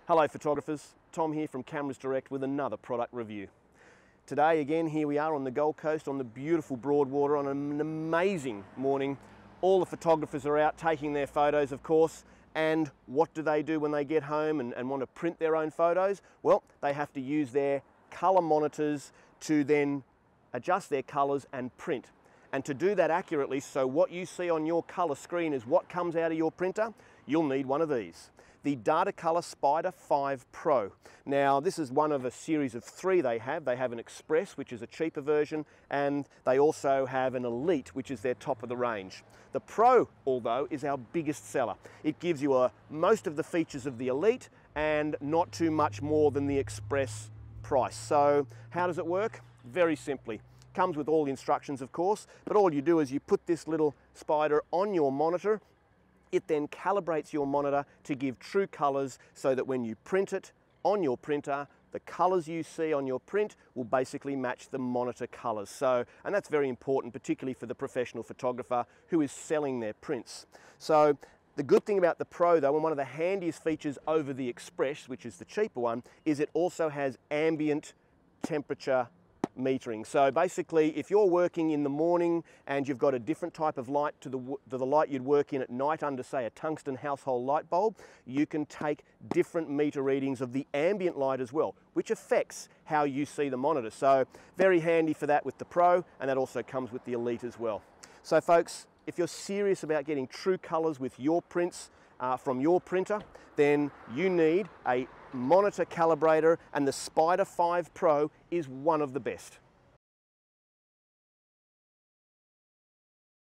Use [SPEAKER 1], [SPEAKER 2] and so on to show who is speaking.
[SPEAKER 1] Hello photographers, Tom here from Cameras Direct with another product review. Today again, here we are on the Gold Coast on the beautiful Broadwater on an amazing morning. All the photographers are out taking their photos, of course, and what do they do when they get home and want to print their own photos? Well, they have to use their colour monitors to then adjust their colours and print. And to do that accurately, so what you see on your colour screen is what comes out of your printer, you'll need one of these. The DataColour Spyder 5 Pro. Now this is one of a series of three they have. They have an Express, which is a cheaper version, and they also have an Elite, which is their top of the range. The Pro, although, is our biggest seller. It gives you most of the features of the Elite and not too much more than the Express price. So how does it work? Very simply. Comes with all the instructions, of course, but all you do is you put this little Spyder on your monitor. It then calibrates your monitor to give true colors so that when you print it on your printer, the colors you see on your print will basically match the monitor colors. And that's very important, particularly for the professional photographer who is selling their prints. So the good thing about the Pro though, and one of the handiest features over the Express, which is the cheaper one, is it also has ambient temperature metering. So basically, if you're working in the morning and you've got a different type of light to the light you'd work in at night under, say, a tungsten household light bulb, you can take different meter readings of the ambient light as well, which affects how you see the monitor. So very handy for that with the Pro, and that also comes with the Elite as well. So folks, if you're serious about getting true colors with your prints from your printer, then you need a monitor calibrator, and the Spyder 5 Pro is one of the best.